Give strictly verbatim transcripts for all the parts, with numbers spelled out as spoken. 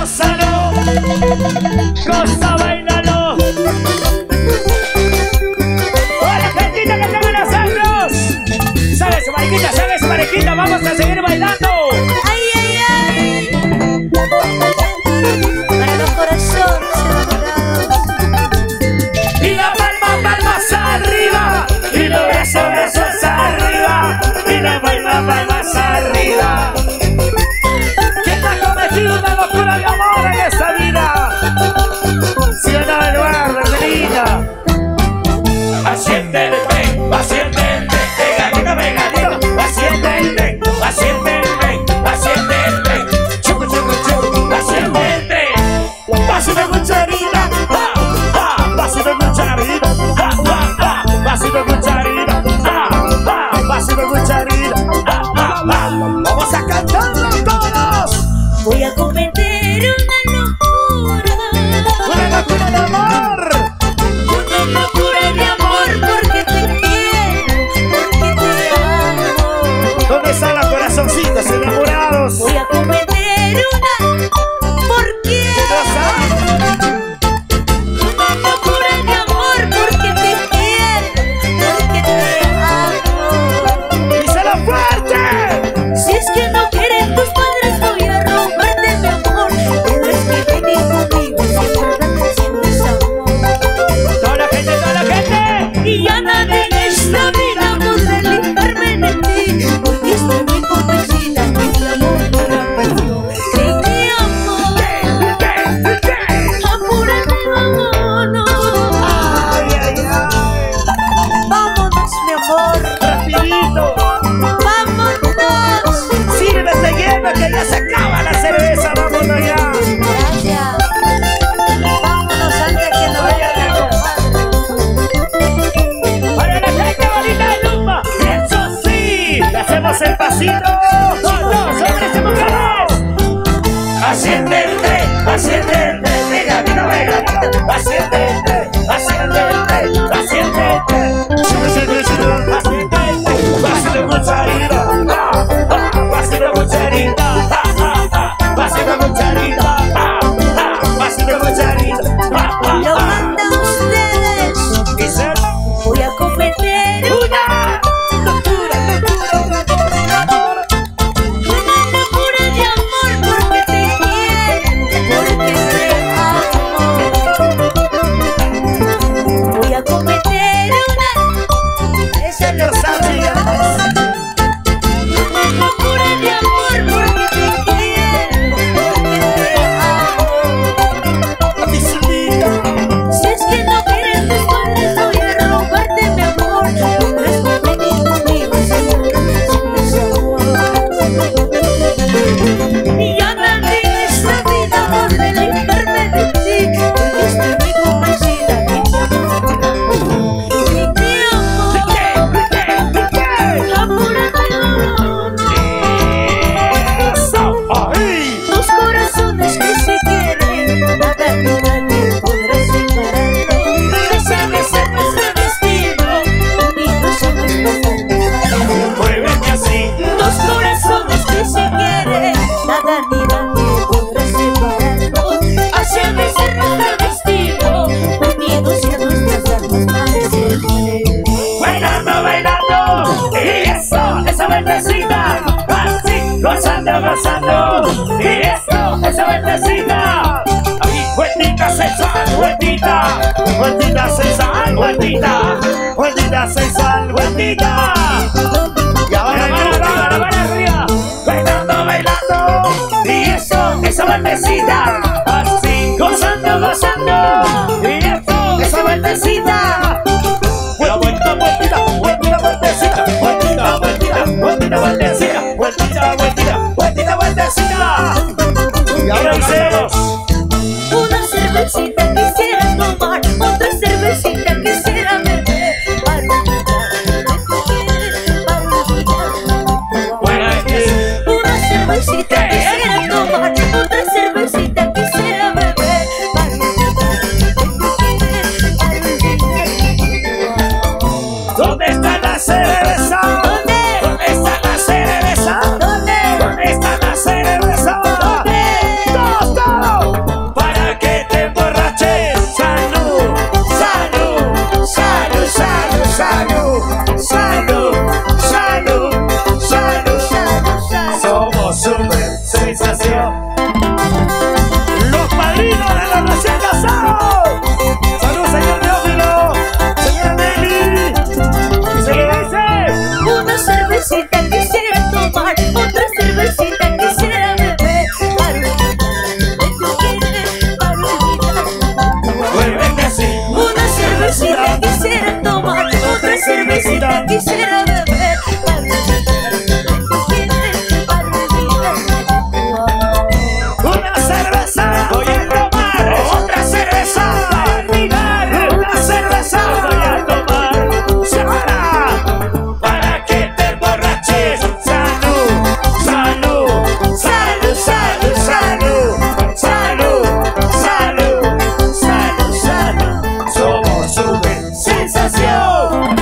gózalo, goza, bailalo. Hola, gentita que tengan los años. Sabe su mariquita, sabe su mariquita, vamos a seguir bailando. Ay, ay, ay. Para los corazones enamorados. Y la palma, palmas arriba. Y los besos, besos arriba. Y la palma, palmas arriba. ¿Quién ha cometido una locura de amor en esta vida? Si o no, Eduardo, Angelina. Pacientemente, pacientemente, pegadito, pegadito. Pacientemente, pacientemente, pacientemente. Chucu, chucu, chucu, pacientemente. Pásame cucharita, ah, ah, pásame cucharita, ah, ah, ah, pásame cucharita, ah, ah, pásame cucharita, ah, ah, ah. Vamos a cantarlo todos. Voy a cometer una locura. Una locura de amor. Una locura de amor porque te quiero, porque te amo. ¿Dónde están los corazoncitos enamorados? Voy a cometer una porque una locura de amor porque te quiero, porque te amo. ¡Díselo fuerte! Si es que no quieren tus padres voy a robarte mi amor. Tendrás que venir conmigo si verdad sientes amor. ¡Toda la gente, toda la gente! Y ya nadie en esta vida podrá limpiarme de ti, porque estoy muy convencida que mi amor dura pasión. Que te amo, apúrate, vámonos. ¡Ay, ay, ay! Vámonos, mi amor, ¡Rapidito! vámonos. ¡Sírvese hielo que ya se acaba la cerveza! ¡Vámonos ya! Gracias. Vámonos antes que no vaya a dar. ¡Para la gente bonita de Lumba! ¡Eso sí! ¡Le hacemos el pasito! ¡Todos, hombres y mujeres! ¡Asciendente! ¡Asciendente! ¡Pegadito, pegadito! ¡Asciendente! ¡Asciendente! ¡Asciendente! ¡Asciendente! ¡Pásale cucharita! ¡Ah, ah! ¡Pásale cucharita! ¡Ah, ah, ah! ¡Pásale cucharita! ¡Ah, ah! ¡Pásale cucharita! ¡Ah, ah, Lo ah! mandan ustedes. Dice Voy a cometer una locura, locura, locura de amor. una locura de amor porque te quiero, porque te amo. Voy a cometer una, esa Lo sabías. una locura de amor porque te quiero, porque te amo. Pisolita. Si es que no quieren tus padres voy a robarte mi amor. Tendrás que venir conmigo si sientes amor. Y ya nadie en esta vida podrá limpiarme de ti, porque estoy muy convencida que te amo, que te amo. Apúrate, vámonos. Eso. ¡Ay! Dos corazones que se quieren, nada ni nadie podrá separarlos. Ese debe ser nuestro destino, unidos en nuestras almas. Muévete así. Dos corazones que se quieren, nada ni nadie podrá separarlos. Así debe ser nuestro destino, unidos en nuestras almas para siempre. Bailando, bailando. Y eso, esa vueltecita. Así, gozando, gozando. Y eso, esa vueltecita. Ahí, vueltita sensual, vueltita. Vueltita sensual, vueltita. Vueltita sensual, vueltita. Y ahora, la mano arriba, la mano arriba. Bailando, bailando. Y eso, esa vueltecita. Así, gozando, gozando. Y eso, esa vueltecita. Vuelta, vuelta, vueltita, vueltita, vueltecita, vueltita, vueltita, vueltita, vueltecita, vueltita, vueltita, vueltita, vueltecita. Y ahora hicimos Una cervecita quisiera tomar, otra cervecita quisiera beber, para olvidar que tú quieres, para olvidar. bueno, es que Una cervecita quisiera tomar, otra cervecita quisiera beber, para olvidar que tú quieres, para olvidar. ¿dónde está la cerveza? ¿Dónde? ¿Dónde está la cerveza? ¿Dónde? ¿Dónde está la cerveza? ¿Dónde? Todos, todos. quisiera beber para olvidarme de tu gente, para olvidarme de tu amor. Una cerveza voy a tomar, otra cerveza para olvidar. Una cerveza voy a tomar, semana, para que te emborraches. Salud, salud, salud, salud, salud, salud, salud, salud, salud. Somos una sensación.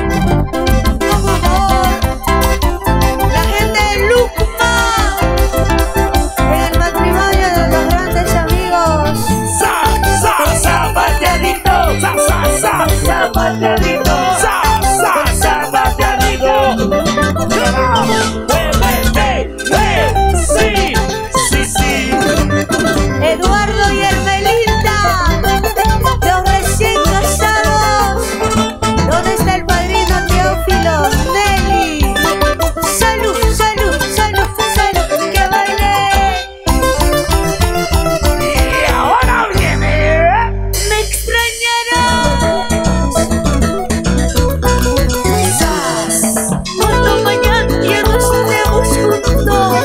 La gente de Lucma, en el matrimonio de los grandes amigos. Sa, sa, zapateadito, sa, sa, sa, zapateadito, sa, sa, zapateadito. Muévete, eh, sí, sí, sí. Eduardo y Hermelinda, los recién casados. ¿Dónde está el padrino Teófilo? Nelly. Salud, salud, salud, salud, que baile. Y ahora viene. Me extrañarás cuando mañana ya no estemos juntos.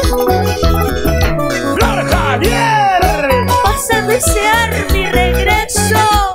Flor Javier. Vas a desear mi regreso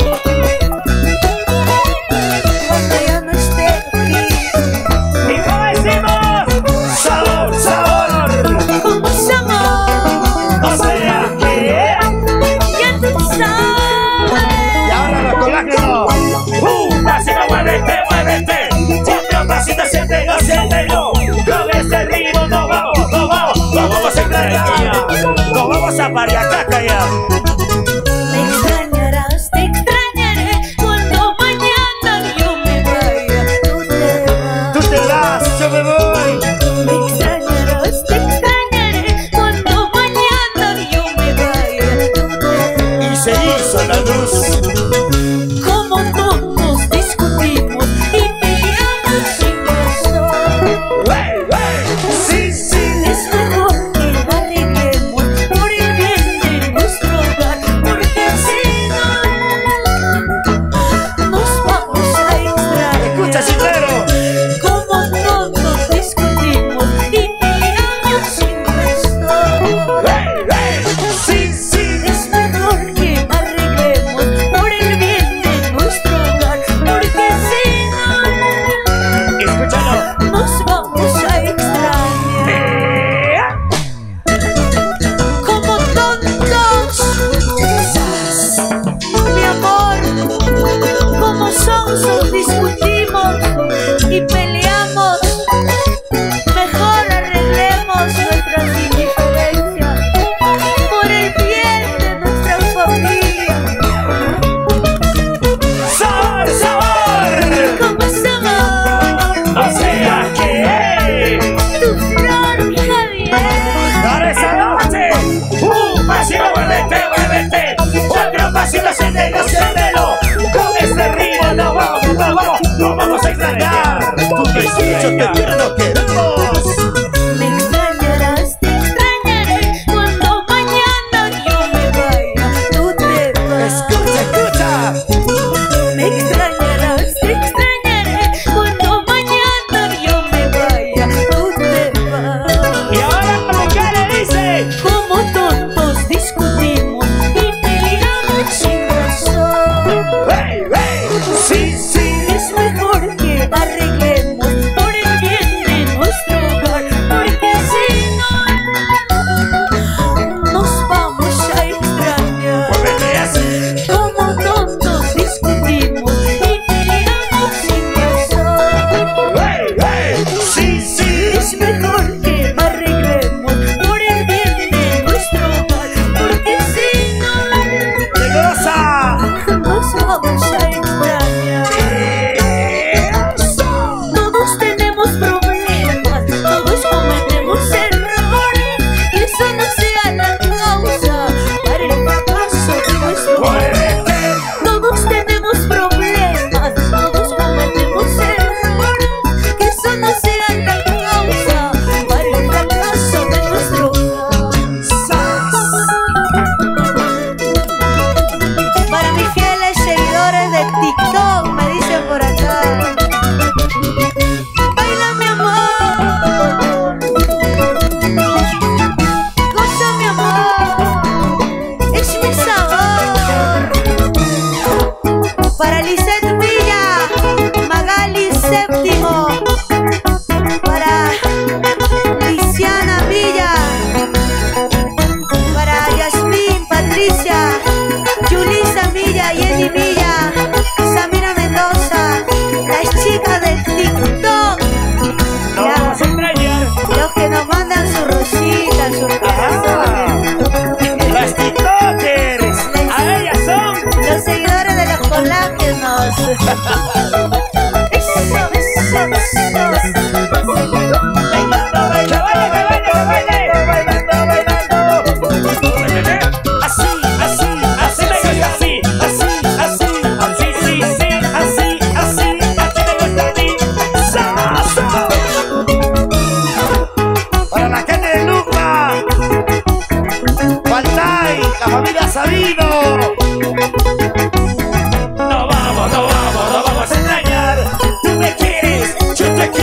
cuando ya no esté aquí. Y como decimos, sabor, sabor. Como somos, O sea que. ya tú sabes. Y ahora los colágenos. Uh, pasito, muévete, muévete. Siente un pasito, siéntelo, siéntelo. Con este ritmo nos vamos, nos vamos, nos vamos a encargar. Nos vamos a Pariacaca ya. Me extrañarás, te extrañaré cuando mañana yo me vaya. Tú te vas. Tú te vas, yo me voy. Me extrañarás, te extrañaré cuando mañana yo me vaya. Tú te vas. Y se hizo la luz. Como todos discutimos y peleamos sin razón. ¡Wey, wey! Sí, sí. Es mejor que arreglemos por el bien de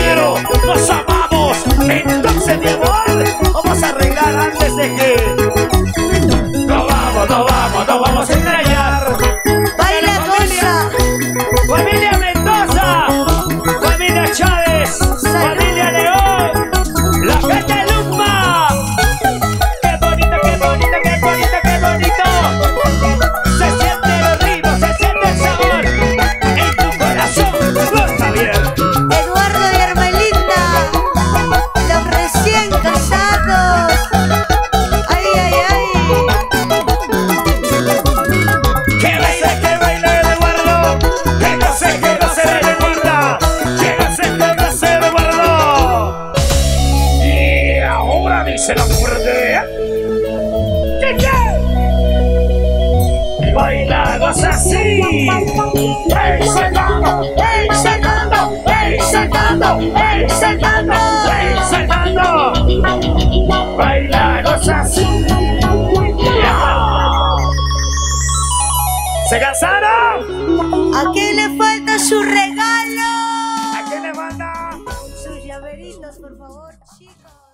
primero, nos amamos. Entonces, mi amor, vamos a arreglar antes de que nos vamos, nos vamos, nos vamos a estrellar. Baila, goza. Familia Mendoza, familia Chávez, familia León, la gente de Lumba. Qué bonito, qué bonito, qué bonito, qué bonito. Se siente el ritmo, se siente el sabor en tu corazón. Lo está bien. Eduardo y Hermelinda, los recién casados. Ay, ay, ay. Que baile, que baile Eduardo. Que no sé, que no se Hermelinda. Que no sé, que no se Eduardo. Y ahora dice la muerte. ¿Qué qué? Bailamos así. ¡Ey, saltando! ¡Ey, saltando! ¡Ey, saltando! ¡Ey, saltando! ¡Ey, saltando! Bailamos así. Yeah. ¿Se cansaron? ¿A quién le falta su regalo? ¿A quién le manda? Sus llaveritos, por favor, chicos.